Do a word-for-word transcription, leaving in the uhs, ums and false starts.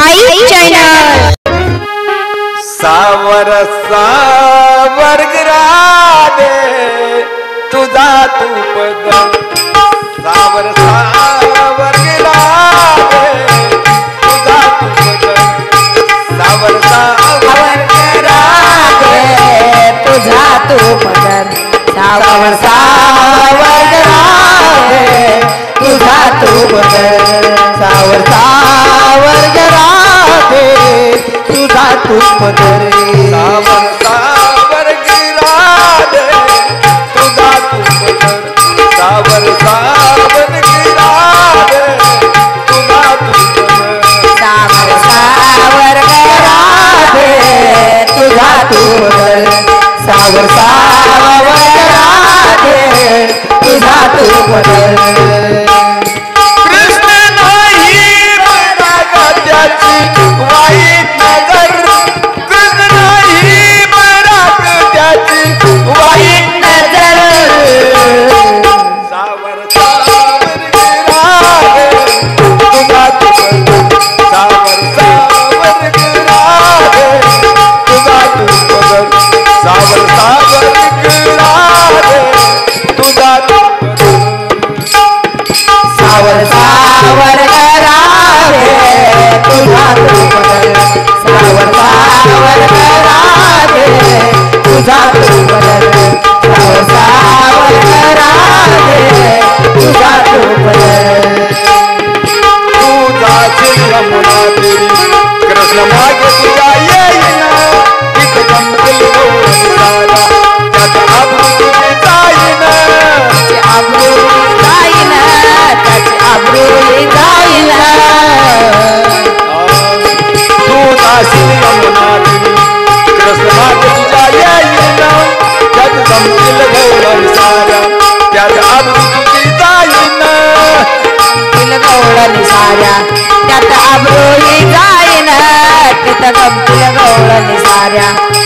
आई channel. सावर सावर राधे तुझा तू पद सावर सावर राधे तुझा तू पद सावर सावर राधे तुझा तू पदर सावर सावर राधे तुझा तू पदर सावर सावर राधे तुझा तू पदर सावर सावर राधे तुझा तू पदर सावर सावर राधे तुझा तू पदर सावर सावर राधे तुझा तू पदर सावर सावर राधे तुझा तू पदर कृष्ण नाही बरा त्याची वाईट नजर कृष्ण नाही बरा त्याची वाईट नजर सावर सावर राधे तुझा तू पदर सावर सावर राधे तुझा तू पदर सावर सावर राधे तुझा तू पदर सावर सावर राधे तुझा तू पदर सावर सावर राधे तुझा तू पदर सावर सावर राधे तुझा तू पदर तुझा यमुना तेरी कृष्ण मागे तुझा येईन एक गंभीर सारा त्यात आबरू तुझी जाईन त्याची आबरू जाईन त्याची आबरू जाईन तुझा यमुना तेरी कृष्ण मागे तुझा येईन त्यात गंभीर गौरव सारा त्यात आबरू तुझी जाईन तिल गवळण साऱ्या त्यात आबरू जाईन तिथं गमतील गवळण साऱ्या